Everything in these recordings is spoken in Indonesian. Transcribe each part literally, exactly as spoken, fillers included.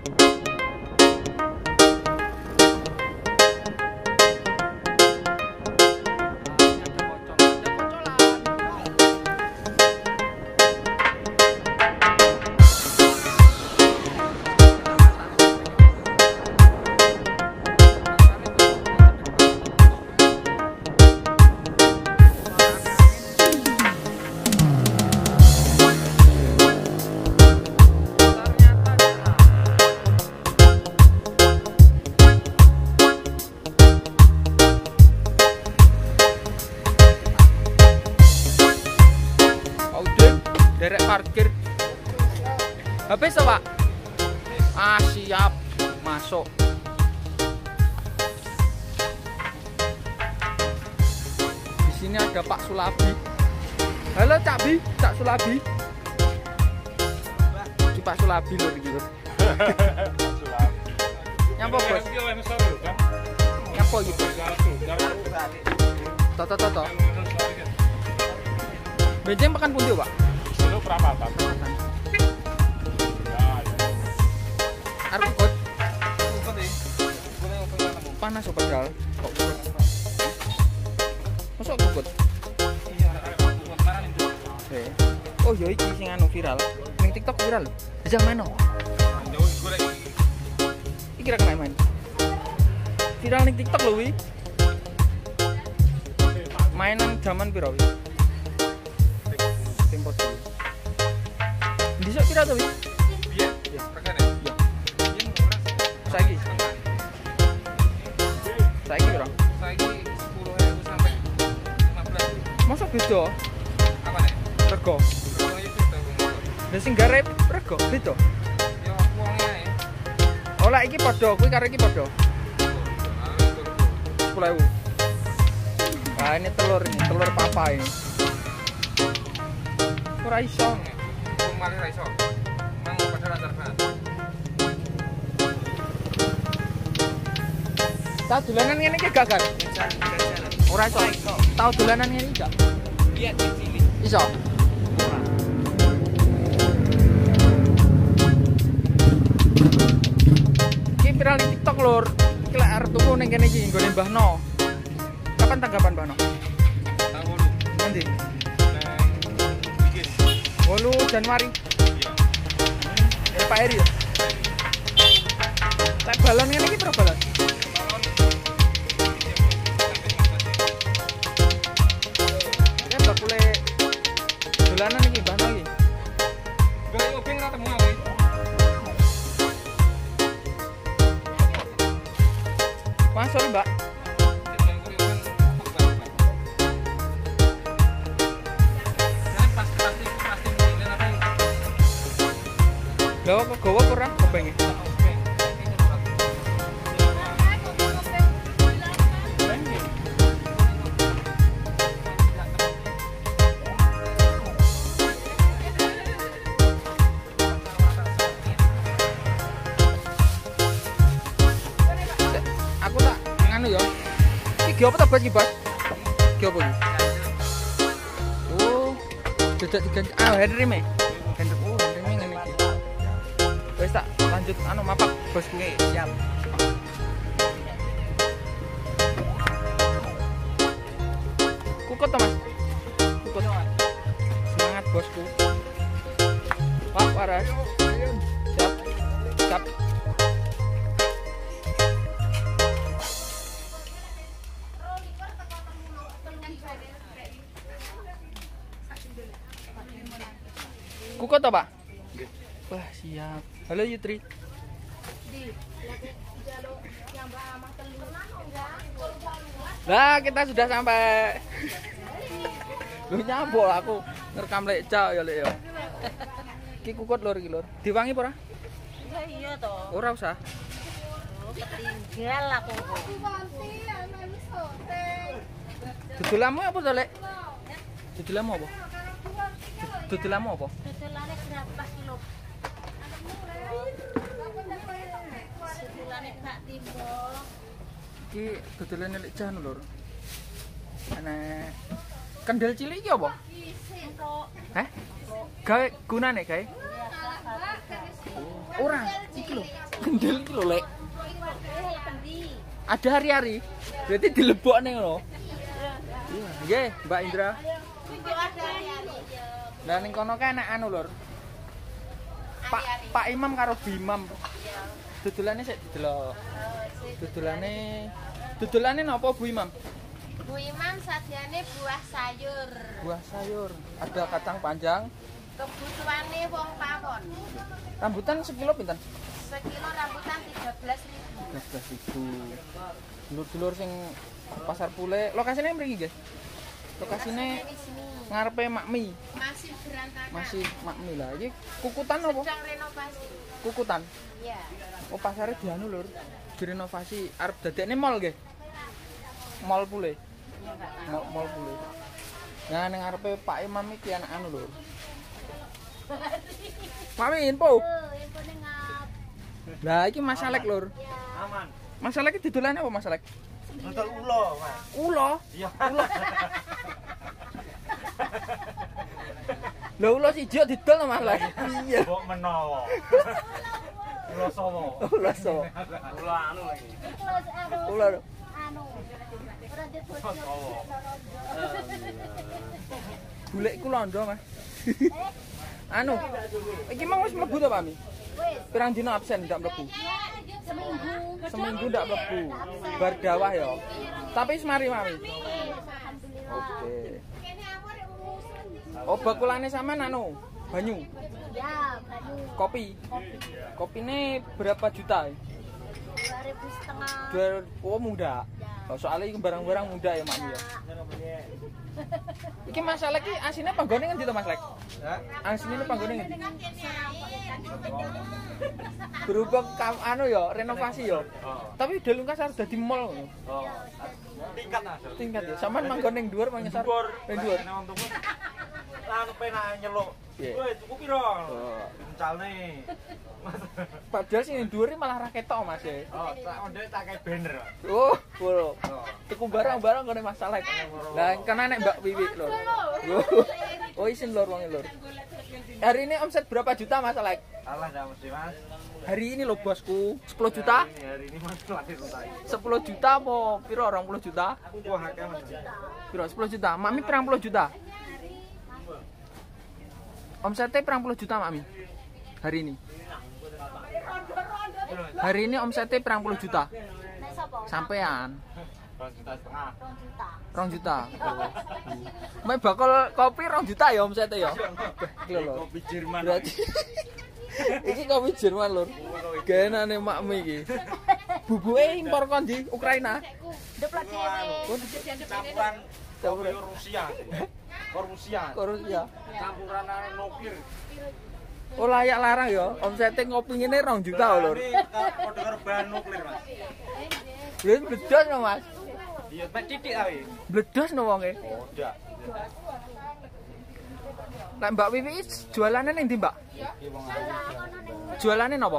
Derek parkir. Habis toh, Pak? Ah, siap. Masuk. Di sini ada Pak Sulabi. Halo, Cak Bi, Cak Sulabi. Ci Pak Sulabi lho iki lho. Nyapa, Bos? Nyapa iki, Bos? Toto toto. Benjing makan pundi, Pak? Itu perapatan. Arep kok. Panas kok padahal. Kok kukut. Masuk kukut. Oh iya iki sing anu viral. Ning TikTok viral. Ajang main no. Iki kira kena main. Viral ning TikTok lho wi. Mainan zaman piro wi? Tempo dulu. Bisa viral to wi? Iya, iya, regane. Iya. Saiki. Saiki piro? Saiki sepuluh ribu sampai lima belas ribu. Masa beda? Apa nih? Rego. Kalau itu sudah motor. Lah sing garep rego beda. Ya wongnya ya. Oh lah iki padha, kuwi karo iki padha. sepuluh ribu. Wah, ini telur ini, telur papa ini. Ora iso. Kemarin ra iso. Mang padha antar banget. Tau dolanan ngene iki gak kan? Ora iso. Tau dolanan ngene iki gak? Iya, cilik. Iso. Iki viral di TikTok lur. Iki lek arep tuku ning kene iki nggone Mbah No. Kapan tanggapan Mbah No? Tahu lu. Nanti. Nang Bigis. delapan Januari. Iya. Dari Pak Eri ya? Lek balon ngene iki piro balon? Ya bakule dolanan iki Mbah No iki. Golek obeng ra temu aku. Masuk Mbak. Gawa kok gawa kurang obenge. Aku tak nganu ya. Iki apa ta iki, Bos? Iki apa iki? Oh, dadak diganti. Ah, Henry me. Henry. Oh, Henry me ngene iki. Wes tak lanjut anu mapak bosku. Siap. Kukut to, Mas? Kukut. Semangat bosku. Pak Waras. Siap. Siap. Kukut to, Pak? Wah, siap. Halo Yutri. Nah, kita sudah sampai. Lu nyambol aku ngerekam leca ya lek ya. Ki kukut lur iki lur. Diwangi apa ora? Ya iya toh. Ora usah. Oh, ketinggal aku. Dudulamu apa to, Lek? Dudulamu apa? Dudulamu apa? Dodolane berapa kilo? Dodolane gak timbul. Iki dodolane lek jan lur. Ana kendel cilik iki apa? Empuk. Heh? Gawe gunane gawe? Ya, Ora, iki lho. Gendel iki lho, Lek. Ada hari-hari. Berarti dilebokne ngono. Iya, nggih, Mbak Indra. Lah ning kono kan enak anu, Lur. Pak Pak Imam karo Bu Imam. Dodolane sik didelok. Dodolane Dodolane napa Bu Imam? Bu Imam sajane buah sayur. Buah sayur. Ada kacang panjang. Kebutuhane wong pawon. Rambutan sekilo pinten? Sekilo rambutan tiga belas ribu. tiga belas ribu. Dulur-dulur sing Pasar Pule. Lokasine mriki, nggih. Lokasine Di sini ngarepe Makmi. masih berantakan. Masih Makmi lah. Iki kukutan apa? Sedang renovasi. Kukutan. Iya. Oh, pasare dianu, Lur. Direnovasi arep dadekne mall, nggih. Mall Pule. Iya, Kak. Mall, mall Pule. Nah, ning ngarepe Pak Imam iki anak anu, Lur. Mami info. Info ning ngap. Lah iki Mas Alek, Lur. Aman. Mas Alek iki didolane apa, Mas Alek? Nonton ulo, Mas. Ulo. Iya. Lho ulo siji kok didol to, Mas Alek. Iya. Mbok menawa. Ulo sowo. Ulo so. Ulo anu lagi. Terus anu Ulo. anu. Ora dibojo. Sowo. Golek iku londo, Mas. Anu. Iki mau wis mlebu to, Pami? Wis. Pirang dino absen ndak mlebu? Seminggu. Seminggu ndak mlebu. Bar dawah ya. Tapi wis mari, Mami. Alhamdulillah. Oke. Oh, bakulane sampean anu, banyu, Ya, banyu. kopi. Kopine berapa juta? dua ribu setengah. Dua, oh muda. Oh, soalnya iki barang-barang muda ya, Mak ya. Iki masalah iki asine panggone ngendi to, Mas Lek? Hah? Asine panggone ngendi? Berubah kam, anu ya, renovasi ya. Tapi Delungkas harus dadi mall ngono. Oh. Tingkat Mas. Tingkat ya. Sampean manggon ning dhuwur mang nyesar. Ning dhuwur. Anu penak nyeluk. Iya. Woi, tuku piro? Oh. Encalne. Padahal sing ning dhuwur iki malah ra ketok, Mas. Ya. Oh, tak onde tak kayak banner. Oh, full. Oh. Tuku barang-barang ngene Mas Salek. Lah kena nek Mbak Wiwi lho. Oh, isin lur wong lur. Hari ini omset berapa juta Mas Salek? Alah ndak mesti, Mas. Hari ini lho bosku, sepuluh juta? Ini hari ini Mas lahir utai. sepuluh juta apa piro dua puluh juta? Wah, akeh Mas. Piro sepuluh juta? Mami pirang puluh juta? Omsetnya pirang puluh juta, Mami? Hari ini. Hari ini omsetnya pirang puluh juta? Nek sapa? Sampean dua juta setengah. dua juta. rong juta. Mek bakal kopi rong juta ya omsetnya ya. Iki lho. Kopi Jerman. Berarti iki kopi Jerman lur. Genane makmi iki. Bubuke impor kon di Ukraina. Deplok dhewe. Campuran Campuran. kopi Rusia. Kor Rusia. Rusia. Campuran nokir. Oh layak larang ya. Omsete ngopi ngene rong juta lur. Ini padha karo bahan nuklir, Mas. Wis bledos no, Mas. Iya, mek titik ae. Bledos no wonge. Oh, ndak. Lah Mbak Wiwi jualannya ning ndi, Mbak? Iki wong ayu. Jualannya napa?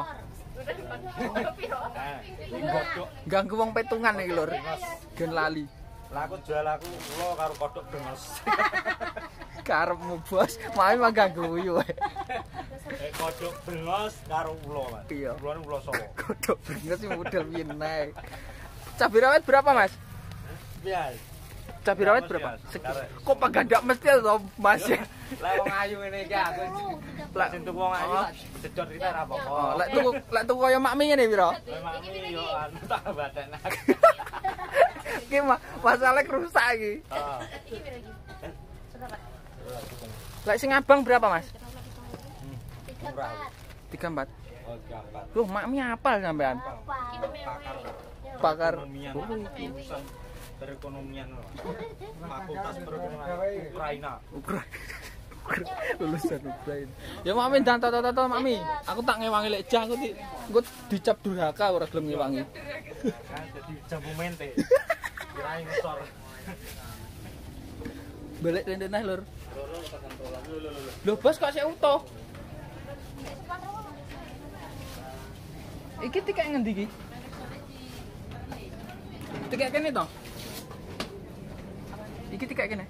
Eh, godhok. Ganggu wong petungan iki lur. Gen lali. Lah aku jual aku ulo karo kodhok dengos. Karepmu bos, mami mah ganggu guyu. Eh, kodhok dengos karo ulo, Mas. Iya. Ulone ulo sowo. Kodok bener sih model piye naik. Cabai rawit berapa, Mas? Piye? Cabai rawit berapa? Segi. Kok pagandak mesti to, Mas? Lah wong ayu ngene iki aku. Lah sing tuku wong ayu tak jedot kita ra apa-apa. Oh, lek tuku lek tuku kaya makmi ngene piro? Memang yo anu tak batenak. Iki mah masalah rusak iki. Heeh. Lek sing abang berapa, Mas? Murah. tiga puluh empat. Oh, gampang. Loh, makmi apal sampean? Pakar. Pakar. Perekonomian. Urusan perekonomian loh. Fakultas perekonomian Ukraina. Ukraina. Lulusan Ukraina. Ya mami dan toto-toto mami. Aku tak ngewangi lek jah aku di engko dicap durhaka ora gelem ngewangi. Kan jadi jambu mente. Kirain ngesor. Balik rendenah lur. Lho bos kok sik utuh. Iki tiket ngendi iki? Tiket kene to? Iki tiket kene.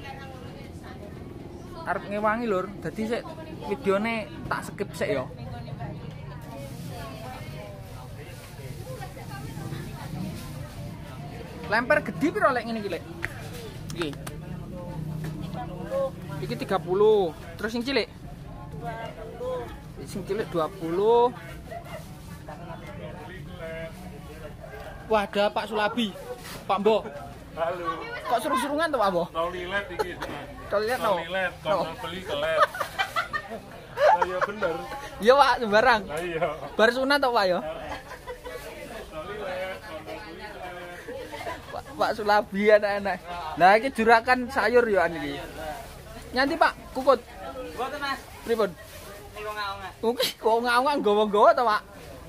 Arep ngewangi lur. Dadi sik videone tak skip sik ya. Lemper gede piro lek ngene iki lek? Iki. Iki tiga puluh. Terus sing cilik? dua puluh. Sing cilik dua puluh. Wah, ada Pak Sulabi. Pak Mbo. Halo. Kok seru-serungan tuh Pak Mbo? Tau lilet iki. Kau lihat Tau no? lilet, No. kon beli kelet. Lah iya bener. Iya Pak, sembarang. Lah iya. Bar sunat toh Pak ya? Tau lilet, kon beli kelet. Pak, Pak Sulabi anak-anak. Lah iki jurakan sayur yo an iki. Nyanti Pak, kukut. Mboten Mas. Pripun? Niku ngaongan. Oke, kok ngawang gowo-gowo to Pak?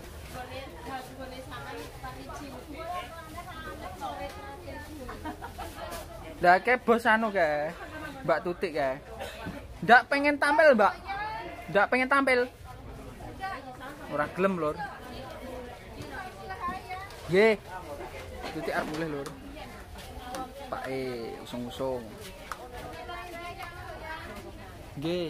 Lah ke bos anu ke Mbak Tutik ke. Ndak pengen tampil, Mbak. Ndak pengen tampil. Ora gelem, Lur. Nggih. Tutik arep mulih, Lur. Pak e usung-usung. Nggih.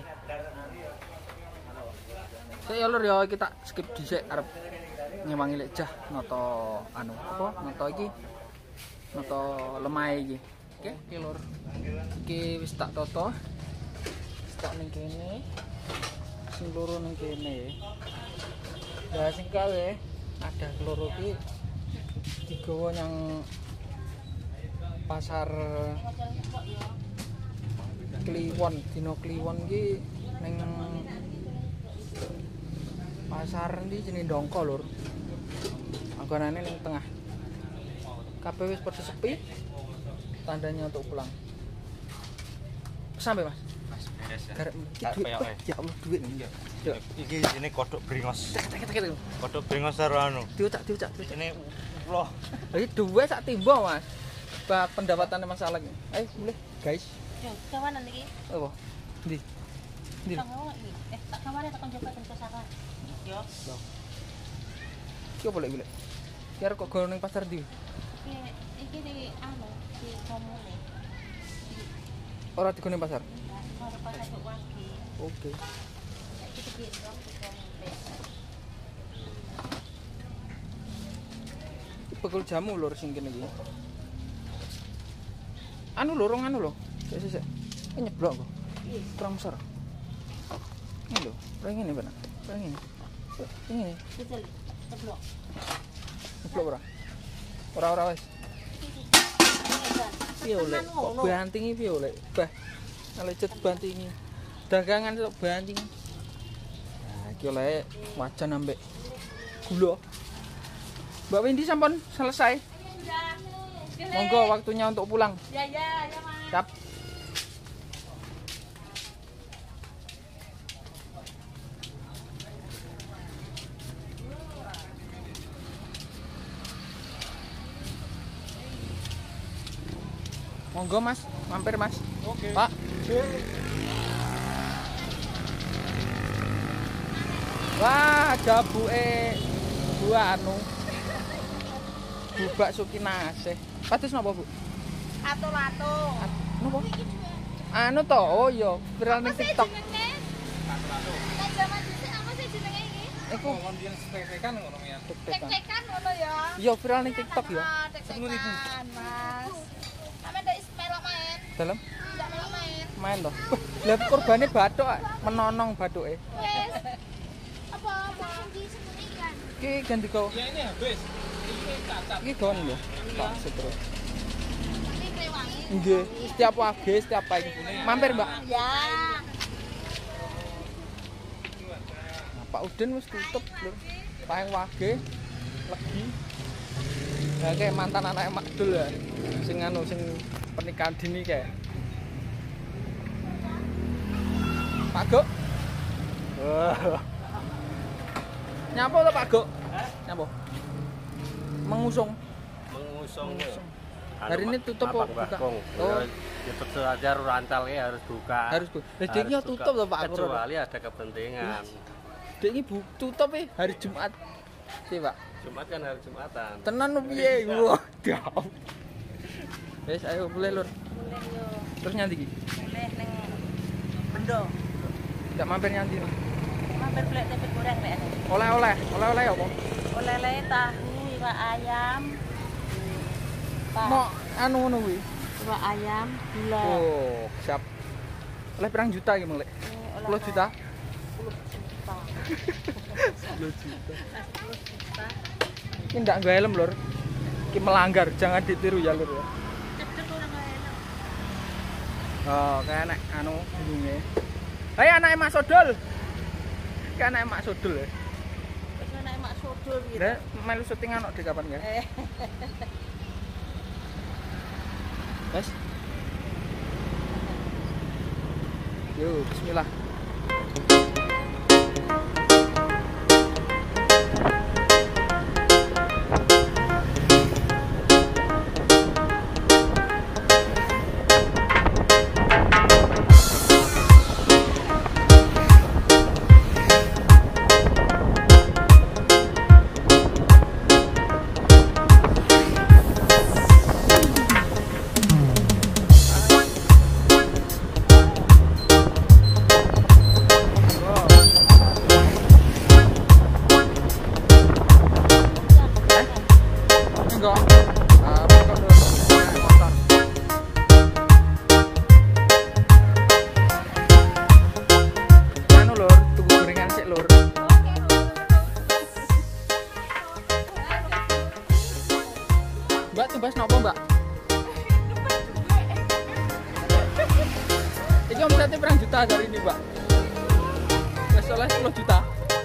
Sik ya Lur ya kita skip dhisik arep ngewangi lek jah noto anu apa noto iki. Noto lemah iki. Oke, iki Lur. Iki wis tak toto. Wis tak ning kene. Sing loro ning kene. Ya sing kae ada keloro iki digawa yang pasar Kliwon, dino Kliwon iki ning pasar ndi jenenge Dongko Lur. Anggonane ning tengah. Kabeh wis padha sepi. Tandanya untuk pulang. Sampai Mas. Mas beres ya. Garek iki duit. Ya Allah duit nih. Iki ini kodok bringos. Tek tek tek. Kodok bringos karo anu. Diucak diucak. Ini loh. Iki duwe sak timba Mas. Ba pendapatannya Mas Alek. Ayo boleh guys. Yo, kawanan iki. Apa? Ndi? Ndi? Tak mau iki. Eh, tak kawane tak coba ten kosakan. Yo. Loh. Ki opo lek iki lek? Ki arep kok gono ning pasar ndi? Iki iki di anu, di komune. Ora digone pasar. Karo pasar kok wagi. Oke. Iki di dong di komune. Bekul jamu Lur sing kene iki. Anu lho, rong anu lho. Sik sik sik. Ini nyeblok kok. Kurang besar. Ini lho, kayak ngene benar. Kayak ngene. Ini ngene. Betul. Teblok. Nyeblok ora? Ora ora wis. Piye oleh kok bantingi piye oleh? Bah. Alecet bantingi. Dagangan kok banting. Nah, iki oleh wajan ambek gula. Mbak Windy sampun selesai. Monggo waktunya untuk pulang. Ya ya ya Mas. Siap. Monggo Mas, mampir Mas. Oke. Pak. Wah, ada buke dua anu. Bu bakso kinasih. Patus napa, Bu? Ato-ato. Napa? Anu to, oh iya, viral ning TikTok. Nek jaman dhisik apa sih jenenge iki? Iku Kon diyen tek-tekan ngono ya. tek-tekan. Tek-tekan ngono ya. Iya, viral ning TikTok ya. Ah, tek-tekan, Mas. Sampe ndak is melok main. Dalam Ndak melok main. main to. Lah korbane bathuk, menonong bathuke. Wes. Apa mau di sini kan? Iki ganti kau. Ya ini habis. Ini cacat. Iki gon lho. Tak terus. Tapi krewangi. Nggih, setiap wage, setiap pagi. Mampir, Mbak. Ya. Nah, Pak Udin wis tutup, Lur. Paeng wage legi. Lah kayak mantan anak Makdul ya. Sing anu sing pernikahan dini kayak. Pak Gok. Wah. Nyapa to Pak Gok? Nyapa? Mengusung. Mengusung. Hari ini tutup kok buka. Oh, Ya tentu saja rantal ya harus buka. harus Bu. Lah Harus deknya buka. tutup to Pak Guru. Kecuali ada kepentingan. Dek ini bu tutup e hari Jumat. Sih, Pak. Jumat kan hari Jumatan. Tenan lu piye? Wah, diam. Wes ayo mulai Lur. Boleh yo. Terus nyanti iki. Boleh ning Bendo. Ndak mampir nyanti. Mampir golek tempe goreng mek. Oleh-oleh, oleh-oleh apa? Oleh-oleh tahu, iwak ayam. Pak. Mau anu ngono kuwi. Dua ayam, gula. Oh, siap. Oleh pirang juta iki, Mang Lek? sepuluh juta. sepuluh juta. Ini ndak nggo helm, Lur. Iki melanggar, jangan ditiru ya, Lur ya. Oh, kayak anak anu gunungnya. Hai anak Mak Sodol. Kayak anak Mak Sodol ya. Wis anak Mak Sodol gitu. Lah, melu syuting anak di kapan ya? Eh. Guys. Yo, bismillah. Enggak. Ah, buka dulu. Motor. Anu lur, tunggu gorengan sik lur. Mbak tumbas nopo, Mbak? Iki omsetnya berapa juta hari ini, Mbak? Wes oleh sepuluh juta.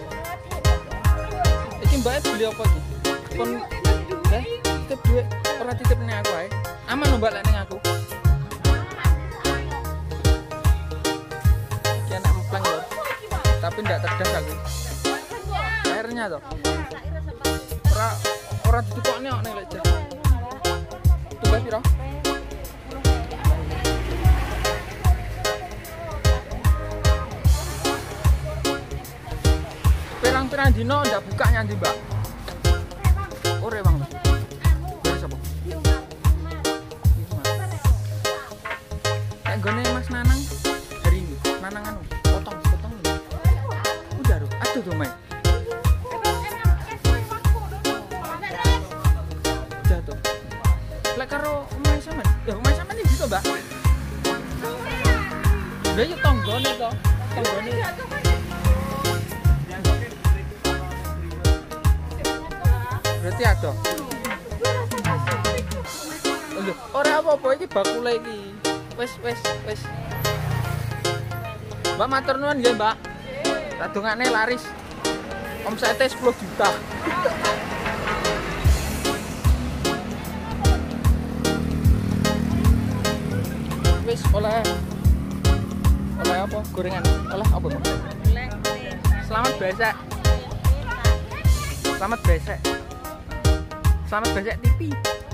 Iki Mbak beli apa iki? Kon eh titip duit ora titip ning aku ae. Aman lho Mbak lek ning aku. Iki anak empleng lho. Tapi ndak cerdas aku. Airnya toh. Ora ora ditukokne kok ning lek jas. Tumbas piro? Pirang-pirang dino ndak buka nyanti, Mbak. Ore Bang. Dari sapa? Nek gone Mas Nanang hari ini. Nanang anu, potong, potong. Udah, Ru. Aduh tuh, Mai. Udah tuh. Lek karo omahe sampean. Ya omahe sampean iki to, Mbak. Lah yo tanggane to. Tanggane. Berarti ada. Lho, ora apa-apa iki bakule iki. Wis wis wis. Mbak matur nuwun nggih, Mbak. Tak dongakne laris. Omsete sepuluh juta. Wis oleh oleh apa? Gorengan. Oleh apa, Mbak? Selamat besek. Selamat besek. Selamat besek T V.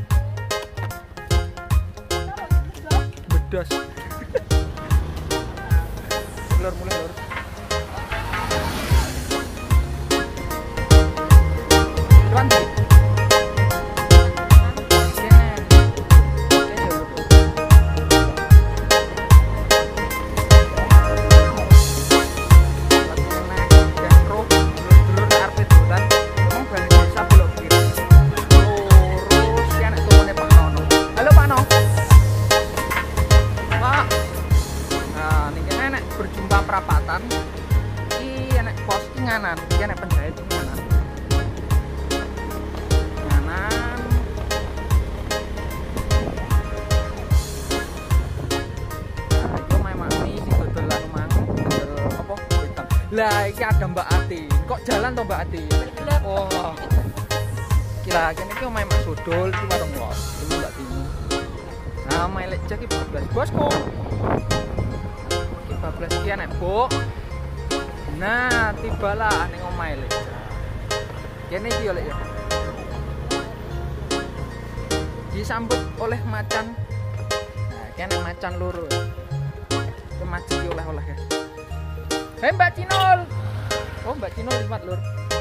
Bedos. Lur mulai lur. Ranti. Perapatan iki enek pos nganan, iki enek penjahit nganan. Nganan. Nah, itu main mami sing dodolan mang, dodol apa? Wedang. Lah iki ada Mbak Ati. Kok jalan to Mbak Ati? Oh. Kira kene iki main Mas Sodol iki warung los. Iki Mbak Tini. Nah, main lek iki empat belas bosku. empat belas sekian ya, Bu. Nah, tibalah ning omahe lek. Kene iki oleh ya. Disambut oleh macan. Nah, kene macan loro. Kemaji oleh-oleh ya. Hei Mbak Cinol. Oh, Mbak Cinol liwat, Lur.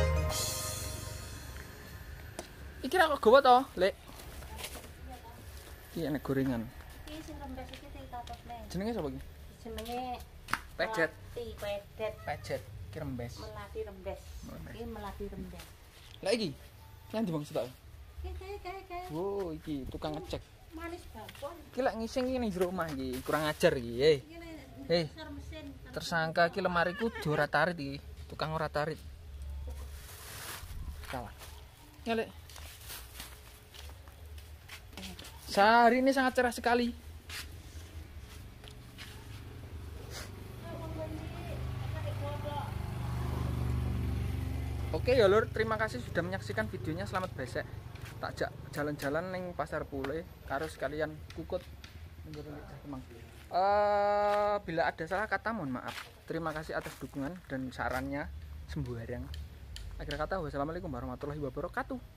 Iki ra kok gowo to, Lek? Iki enek gorengan. Iki sing rembes iki sing tatos neng. Jenenge sapa iki? Jenenge Pejet. Melati pejet. Pejet, ki rembes. Melati rembes. Iki melati rembes. Lah iki. Yang di bang sitok. Iki kae kae kae Wow, iki tukang ngecek. Manis banget. Iki lek ngising iki ning jero omah iki, kurang ajar iki. Hei. Hei. Tersangka iki lemariku ora tarit iki. Tukang ora tarit. Salah. Nyalek. Sehari ini sangat cerah sekali. Oke ya lur, terima kasih sudah menyaksikan videonya. Selamat besek. Tak jak jalan-jalan neng pasar Pule karo sekalian kukut. Uh, bila ada salah kata mohon maaf. Terima kasih atas dukungan dan sarannya sembarang. Akhir kata wassalamualaikum warahmatullahi wabarakatuh.